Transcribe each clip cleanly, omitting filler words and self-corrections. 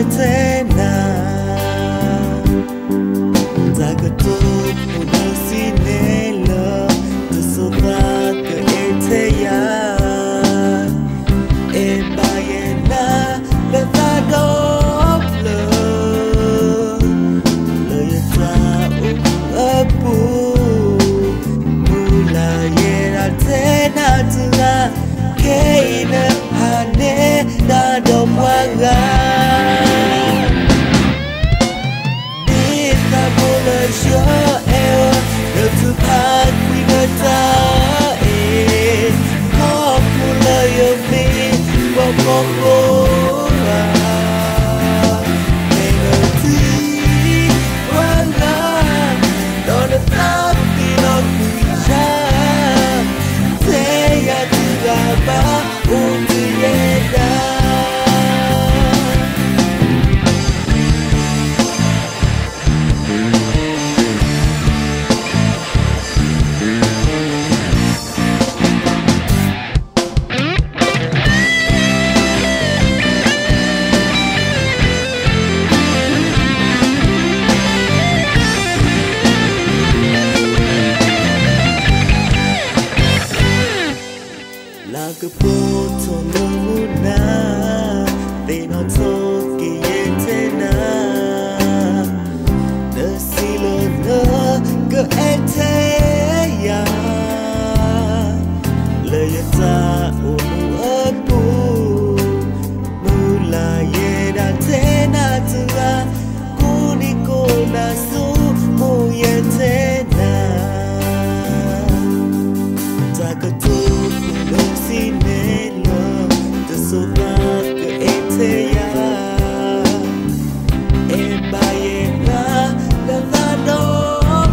thế nào ta cứ tốt một nơi xin nề lỡ từ số ta cứ thế ya em ba em na là ta đốt lời ta ấp bu mula ye ra thế nào từ na cái nè hà nè đã đông hoa ga đi ta vô lời cho em được thứ tha quy nơi ta có một lời yêu mi và con cô ngày đầu tiên hoa ga đó là ta vì nó quy ra thế ya từ ga ba uống từ ye da là cái bộ thôn lưu na để nó thôi cái thế na đời xì lơ nơ cứ thế ya lời ta ôn ấp bu mula ye đã thế na từ ga cô đi cô na su mu ye thế na ta cứ thôi xin nề lỡ từ số ta cứ thế ya em ba em na là ta đốt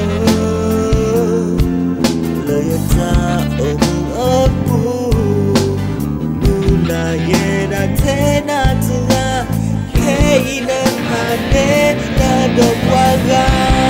lời ta ôm ấp bu mula ye đã thế na từ ga cái nên hà nè đã đông hoa ga